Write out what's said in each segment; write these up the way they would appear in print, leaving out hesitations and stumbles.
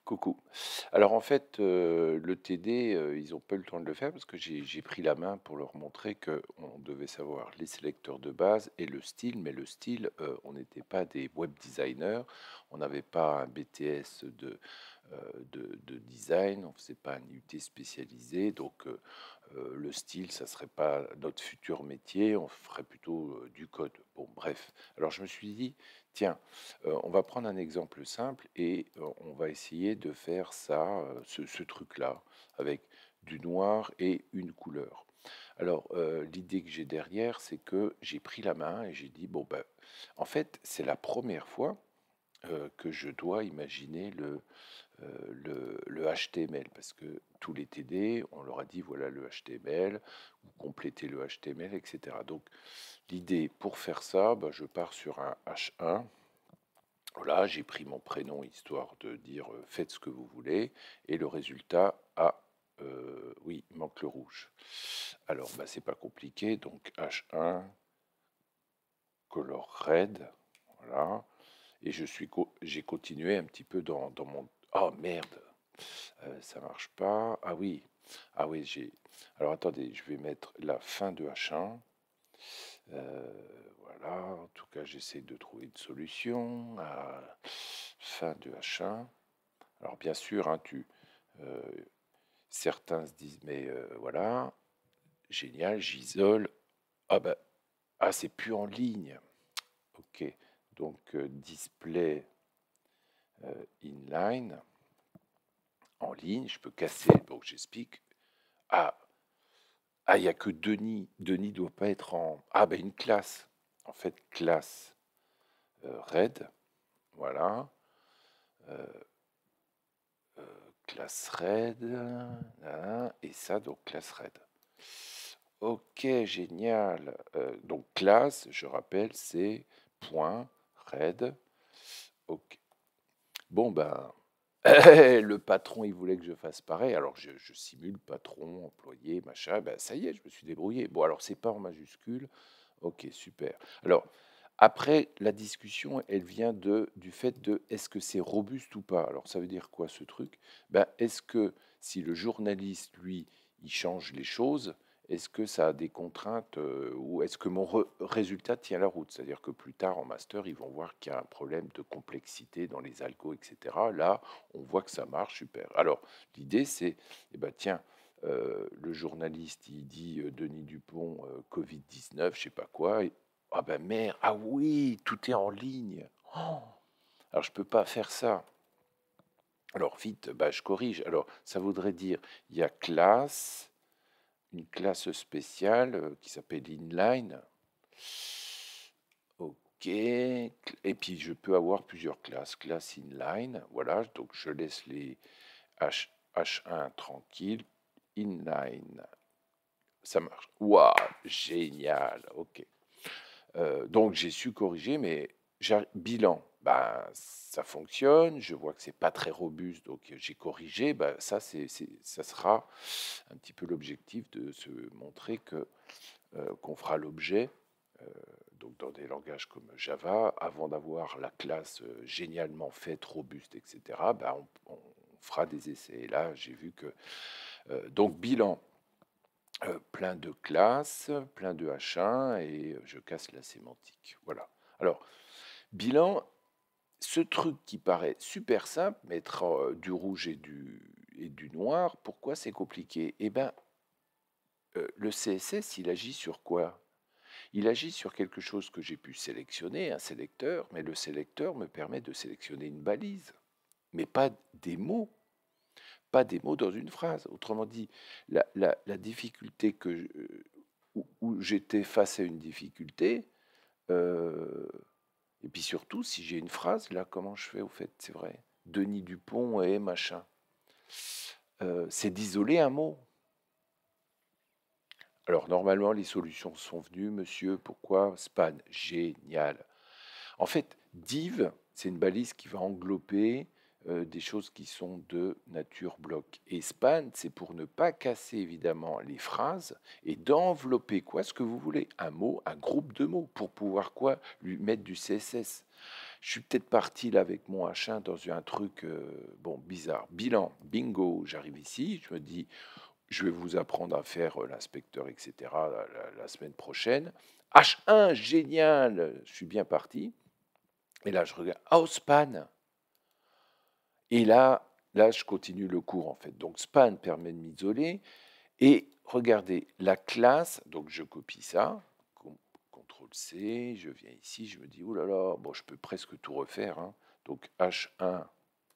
Coucou. Alors en fait, le TD, ils n'ont pas eu le temps de le faire parce que j'ai pris la main pour leur montrer qu'on devait savoir les sélecteurs de base et le style, mais le style, on n'était pas des web designers, on n'avait pas un BTS de design, on ne faisait pas un IUT spécialisé, donc le style, ça serait pas notre futur métier, on ferait plutôt, du code. Bon bref, alors je me suis dit: «Tiens, on va prendre un exemple simple et on va essayer de faire ça, ce truc-là, avec du noir et une couleur. Alors, l'idée que j'ai derrière, c'est que j'ai pris la main et j'ai dit: «Bon, ben, en fait, c'est la première fois, que je dois imaginer le HTML». Parce que tous les TD, on leur a dit: «Voilà le HTML, vous complétez le HTML» et cetera. Donc l'idée pour faire ça, bah, je pars sur un H1. Voilà, j'ai pris mon prénom histoire de dire faites ce que vous voulez. Et le résultat, oui, il manque le rouge. Alors, bah, c'est pas compliqué. Donc H1, color red. Voilà. Et j'ai continué un petit peu dans mon. Oh merde, ça marche pas. Ah oui, j'ai. Alors attendez, je vais mettre la fin de H1. Voilà, en tout cas, j'essaie de trouver une solution à fin de H1. Alors, bien sûr, hein, euh, certains se disent, mais voilà, génial, j'isole. Ah ben, ah, c'est plus en ligne. Ok, donc display inline, en ligne, je peux casser, donc j'explique. Ah, il n'y a que Denis. Denis doit pas être en. Ah, ben une classe. En fait, classe red, voilà. Euh, classe red, et ça, donc classe red. Ok, génial. Donc classe, je rappelle, c'est point red. Ok. Bon, ben, le patron, il voulait que je fasse pareil. Alors, je simule patron, employé, machin. Ben, ça y est, je me suis débrouillé. Bon, alors, c'est pas en majuscule. Ok, super. Alors, après, la discussion, elle vient du fait de est-ce que c'est robuste ou pas. Alors, ça veut dire quoi ce truc? Ben, est-ce que si le journaliste, lui, il change les choses, est-ce que ça a des contraintes ou est-ce que mon résultat tient la route? C'est-à-dire que plus tard en master, ils vont voir qu'il y a un problème de complexité dans les algos, etc. Là, on voit que ça marche, super. Alors, l'idée, c'est, eh ben, tiens, le journaliste, il dit Denis Dupont, Covid-19, je sais pas quoi. Ah ben merde, ah oui, tout est en ligne. Oh, alors je peux pas faire ça. Alors vite, bah, je corrige. Alors ça voudrait dire, il y a classe, une classe spéciale qui s'appelle inline. Ok. Et puis je peux avoir plusieurs classes. Classe inline, voilà. Donc je laisse les H1 tranquille. Inline, ça marche. Waouh, génial. Ok. Donc j'ai su corriger, mais bilan, ben, ça fonctionne, je vois que c'est pas très robuste, donc j'ai corrigé. Ben, ça, ça sera un petit peu l'objectif de se montrer que qu'on fera l'objet. euh, donc dans des langages comme Java, avant d'avoir la classe génialement faite, robuste, etc., ben, on fera des essais. Et là, j'ai vu que donc bilan, plein de classes, plein de H1 et je casse la sémantique. Voilà. Alors, bilan, ce truc qui paraît super simple, mettre du rouge et du noir, pourquoi c'est compliqué? Eh bien, le CSS, il agit sur quoi? Il agit sur quelque chose que j'ai pu sélectionner, un sélecteur, mais le sélecteur me permet de sélectionner une balise, mais pas des mots, pas des mots dans une phrase. Autrement dit, la difficulté où j'étais face à une difficulté, euh, et puis surtout, si j'ai une phrase, là, comment je fais au fait, c'est vrai, Denis Dupont et machin, c'est d'isoler un mot. Alors normalement, les solutions sont venues, monsieur, pourquoi span? Génial. En fait, div, c'est une balise qui va englober des choses qui sont de nature bloc. Et span, c'est pour ne pas casser évidemment les phrases et d'envelopper quoi ce que vous voulez. Un mot, un groupe de mots, pour pouvoir quoi lui mettre du CSS. Je suis peut-être parti là avec mon H1 dans un truc bon bizarre. Bilan, bingo, j'arrive ici, je me dis, je vais vous apprendre à faire l'inspecteur, etc. La semaine prochaine. H1, génial, je suis bien parti. Et là, je regarde, ah, span. Et là, je continue le cours en fait. Donc span permet de m'isoler. Et regardez, la classe, donc je copie ça, CTRL C, je viens ici, je me dis, oh là là, bon, je peux presque tout refaire, hein. Donc H1,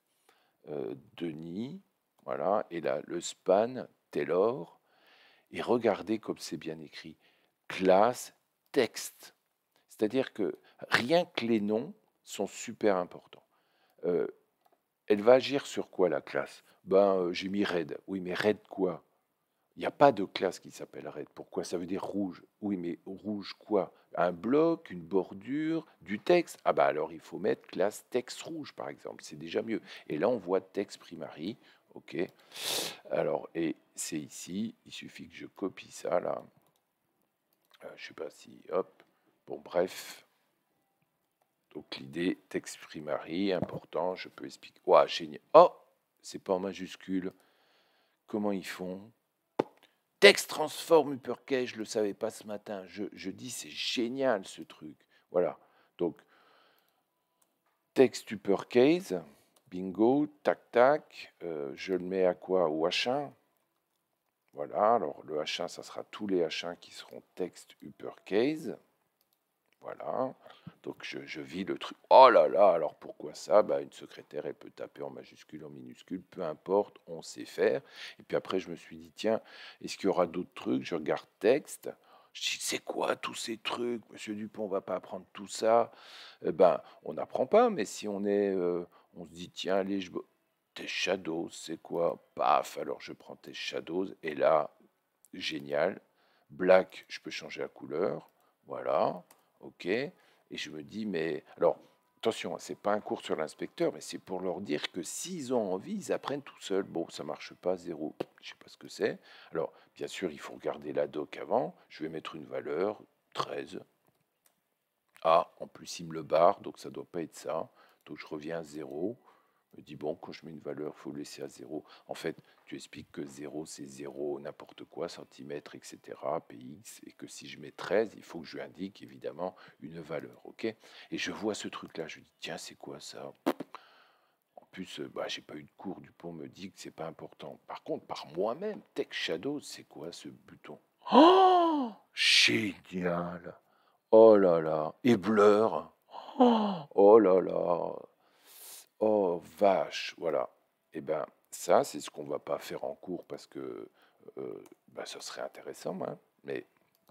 Denis, voilà, et là, le span, Taylor, et regardez comme c'est bien écrit, classe, texte. C'est-à-dire que rien que les noms sont super importants. Euh, Elle va agir sur quoi la classe? J'ai mis red. Oui, mais red quoi? Il n'y a pas de classe qui s'appelle red. Pourquoi? Ça veut dire rouge. Oui, mais rouge quoi? Un bloc, une bordure, du texte. Ah bah alors il faut mettre classe texte rouge par exemple. C'est déjà mieux. Et là on voit texte primary. Ok. Alors et c'est ici. Il suffit que je copie ça là. Je sais pas si hop. Bon bref. Donc l'idée texte primary important. Je peux expliquer. Ouah génial. Oh, c'est pas en majuscule. Comment ils font? Texte transform uppercase, je ne le savais pas ce matin. Je dis, c'est génial ce truc. Voilà. Donc, texte uppercase, bingo, tac, tac. Je le mets à quoi? Au H1. Voilà. Alors, le H1, ça sera tous les H1 qui seront texte uppercase. Voilà. Donc, je vis le truc. Oh là là, alors pourquoi ça? Une secrétaire, elle peut taper en majuscule, en minuscule, peu importe, on sait faire. Et puis après, je me suis dit, tiens, est-ce qu'il y aura d'autres trucs? Je regarde texte. Je dis, c'est quoi tous ces trucs? Monsieur Dupont, on va pas apprendre tout ça. On n'apprend pas, mais si on se dit, tiens, allez, tes shadows, c'est quoi? Paf, alors je prends tes shadows. Et là, génial. Black, je peux changer la couleur. Voilà. OK. Et je me dis, mais alors, attention, c'est pas un cours sur l'inspecteur, mais c'est pour leur dire que s'ils ont envie, ils apprennent tout seuls. Bon, ça marche pas, 0, je sais pas ce que c'est. Alors, bien sûr, il faut regarder la doc avant. Je vais mettre une valeur, 13. Ah, en plus, il me le barre, donc ça doit pas être ça. Donc, je reviens à 0. Je me dis, bon, quand je mets une valeur, il faut le laisser à 0. En fait, tu expliques que 0, c'est 0, n'importe quoi, centimètre, etc., px, et que si je mets 13, il faut que je lui indique évidemment une valeur, ok? Et je vois ce truc-là, je dis, tiens, c'est quoi ça? En plus, j'ai pas eu de cours, Dupont me dit que c'est pas important. Par contre, par moi-même, Text Shadow, c'est quoi ce bouton? Oh, génial! Oh là là! Et Blur! Oh là là! Oh vache! Voilà. Et ben ça, c'est ce qu'on va pas faire en cours parce que ça serait intéressant, hein, mais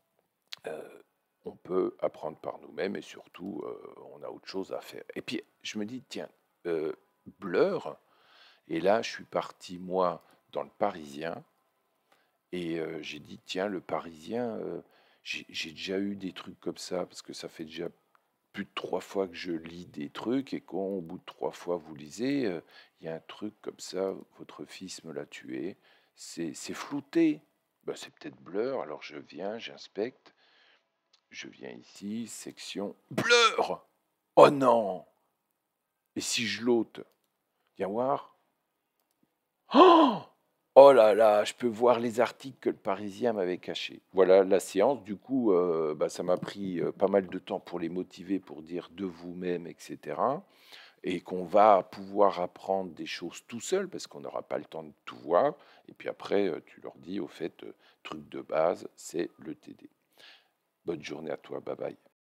on peut apprendre par nous-mêmes et surtout, on a autre chose à faire. Et puis, je me dis, tiens, Blur, et là, je suis parti, moi, dans le Parisien, et j'ai dit, tiens, le Parisien, j'ai déjà eu des trucs comme ça, parce que ça fait déjà plus de 3 fois que je lis des trucs, et quand au bout de 3 fois vous lisez, il y a un truc comme ça, votre fils me l'a tué, c'est flouté. C'est peut-être Blur, alors je viens, j'inspecte, je viens ici, section Blur. Oh non! Et si je l'ôte? Viens voir. Oh! Oh là là, je peux voir les articles que le Parisien m'avait cachés. Voilà la séance. Du coup, ça m'a pris pas mal de temps pour les motiver, pour dire de vous-même, etc. Et qu'on va pouvoir apprendre des choses tout seul, parce qu'on n'aura pas le temps de tout voir. Et puis après, tu leur dis, au fait, truc de base, c'est le TD. Bonne journée à toi, bye bye.